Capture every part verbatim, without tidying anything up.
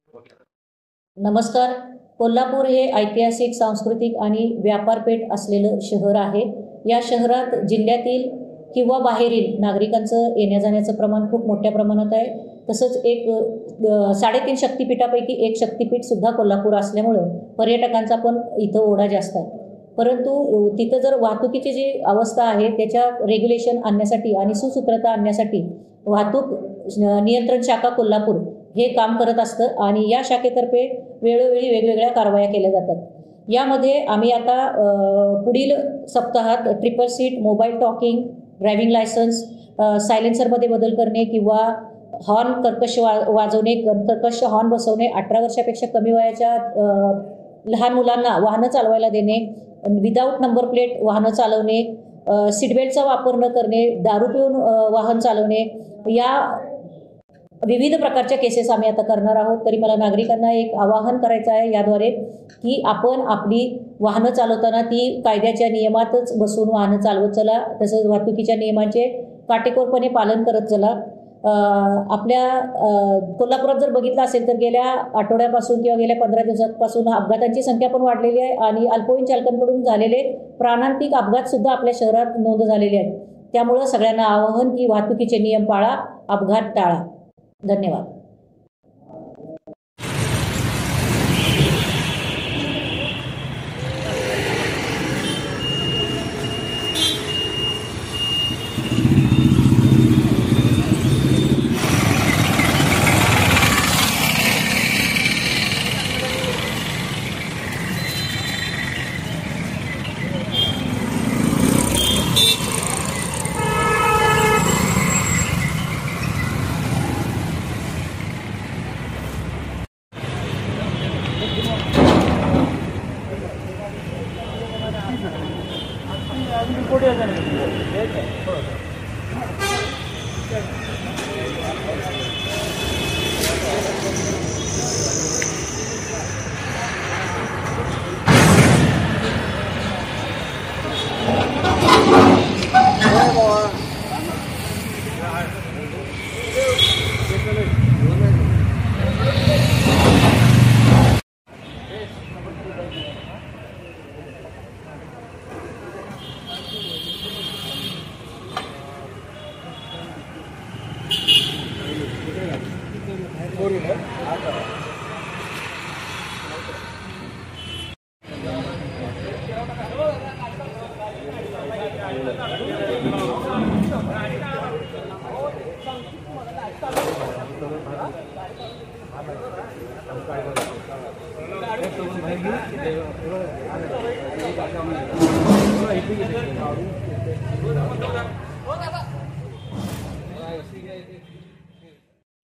नमस्कार. कोल्हापूर हे ऐतिहासिक, सांस्कृतिक आणि व्यापारपेठ असलेलं शहर आहे. या शहरात जिल्ह्यातील किंवा बाहेरील नागरिकांचं येण्या-जाण्याचं प्रमाण खूप मोठ्या प्रमाणात आहे. तसंच एक साडेतीन शक्तिपीठापैकी एक शक्तिपीठसुद्धा कोल्हापूर असल्यामुळं पर्यटकांचा पण इथं ओढा जास्त आहे. परंतु तिथं जर वाहतुकीची जी अवस्था आहे त्याच्या रेग्युलेशन आणण्यासाठी आणि सुसूत्रता आणण्यासाठी वाहतूक नियंत्रण शाखा कोल्हापूर हे काम करत असतं आणि या शाखेतर्फे वेळोवेळी वेगवेगळ्या कारवाया केल्या जातात. यामध्ये आम्ही आता पुढील सप्ताहात triple seat, mobile talking, driving licence, सायलेन्सरमध्ये बदल करणे किंवा हॉर्न कर्कश वा वाजवणे कर्कश हॉर्न बसवणे, अठरा वर्षापेक्षा कमी वयाच्या लहान मुलांना वाहनं चालवायला देणे, विदाऊट नंबर प्लेट वाहनं चालवणे, सीटबेल्टचा वापर न करणे, दारू पिऊन वाहन चालवणे, या विविध प्रकारच्या केसेस आम्ही आता करणार आहोत. तरी मला नागरिकांना एक आवाहन करायचं आहे याद्वारे की आपण आपली वाहनं चालवताना ती कायद्याच्या नियमातच बसून वाहनं चालवत चला. तसंच वाहतुकीच्या नियमांचे काटेकोरपणे पालन करत चला. आपल्या कोल्हापुरात जर बघितलं असेल तर गेल्या आठवड्यापासून किंवा गेल्या पंधरा दिवसांपासून अपघातांची संख्या पण वाढलेली आहे आणि अल्पवयीन चालकांकडून झालेले प्राणांतिक अपघातसुद्धा आपल्या शहरात नोंद झालेले आहेत. त्यामुळं सगळ्यांना आवाहन की वाहतुकीचे नियम पाळा, अपघात टाळा. धन्यवाद.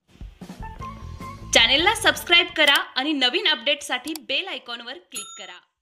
चॅनेलला सबस्क्राइब करा आणि नवीन अपडेट्ससाठी बेल आयकॉनवर क्लिक करा.